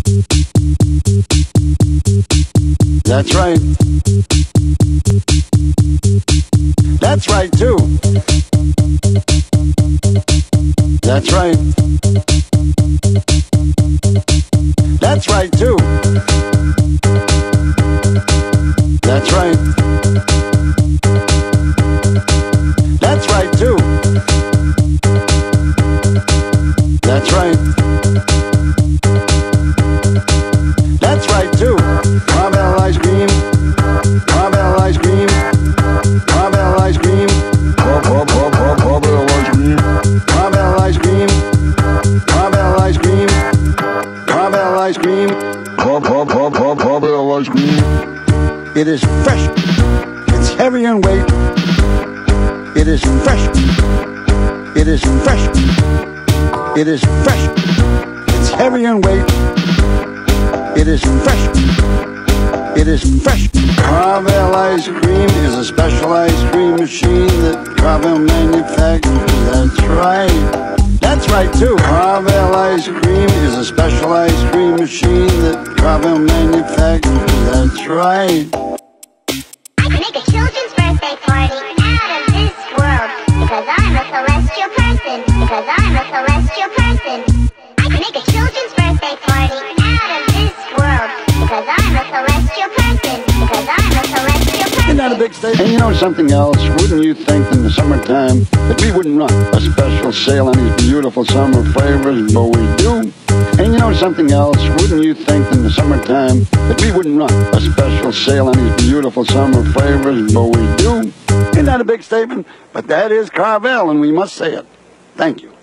That's right. That's right, too. That's right. That's right, too. That's right. That's right, too. That's right. That's right, too. Carvel ice cream. Carvel ice cream. Carvel ice cream. Carvel ice cream. Carvel ice cream. Carvel ice cream. Carvel ice cream. Carvel ice cream. It is fresh. It's heavy in weight. It is fresh. It is fresh. It is fresh. It's heavy in weight. It is fresh. It is fresh. Carvel ice cream is a special ice cream machine that Carvel manufactures. That's right. That's right, too. Carvel ice cream is a special ice cream machine that Carvel manufactures. That's right. I can make a children's birthday party out of this world because I'm a celestial person. Because I'm a celestial person. I can make a children's birthday party out of this world because I'm a celestial person. Because I'm a celestial person. Isn't that a big statement? And you know something else? Wouldn't you think in the summertime that we wouldn't run a special sale on these beautiful summer flavors? But we do. And you know something else? Wouldn't you think in the summertime that we wouldn't run a special sale on these beautiful summer flavors? But we do. Isn't that a big statement? But that is Carvel, and we must say it. Thank you.